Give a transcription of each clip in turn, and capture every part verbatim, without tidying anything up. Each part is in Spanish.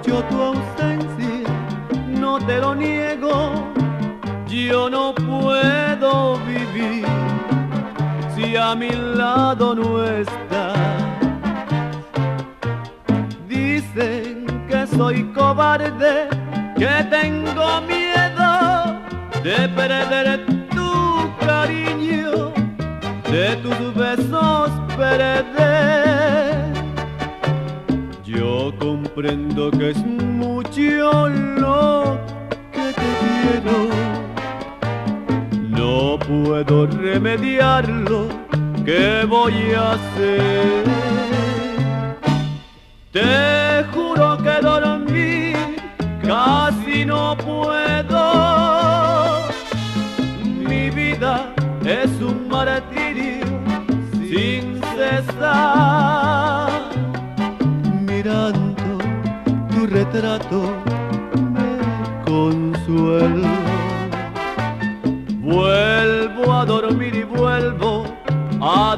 mucho tu ausencia, no te lo niego. Yo no puedo vivir si a mi lado no estás. Dicen que soy cobarde, que tengo miedo de perder tu cariño, de tus besos perder. Yo comprendo que es mucho lo que te quiero, no puedo remediarlo, ¿qué voy a hacer? Te juro que dormir casi no puedo. Mi vida es un martirio sin cesar. Mirando tu retrato me consuelo. Vuelvo a dormir y vuelvo a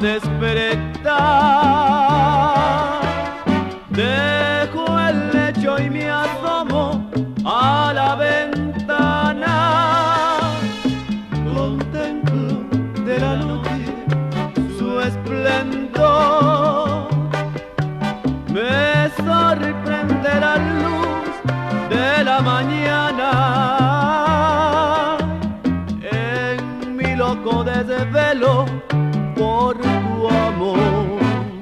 despertar. Dejo el lecho y me asomo a la ventana. Contemplo de la noche su esplendor. Me sorprende la luz de la mañana. En mi loco desvelo por tu amor.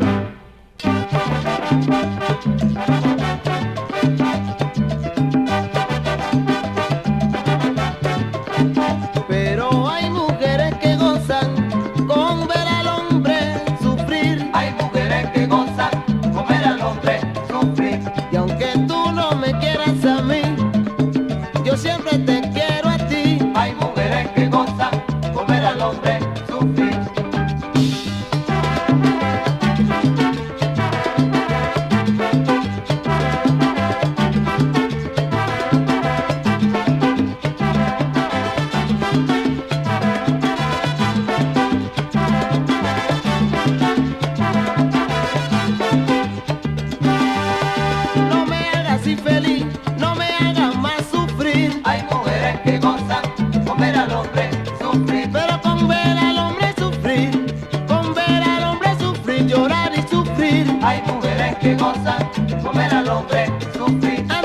Pero hay mujeres que gozan con ver al hombre sufrir. Hay mujeres que gozan con ver al hombre sufrir. Y aunque tú no me quieras a mí, yo siempre te quiero a ti. Hay mujeres que gozan con ver al hombre sufrir. No me hagas infeliz, no me hagas más sufrir. Hay mujeres que gozan con ver al hombre sufrir. Pero con ver al hombre sufrir, con ver al hombre sufrir, llorar y sufrir. Hay mujeres que gozan con ver al hombre sufrir.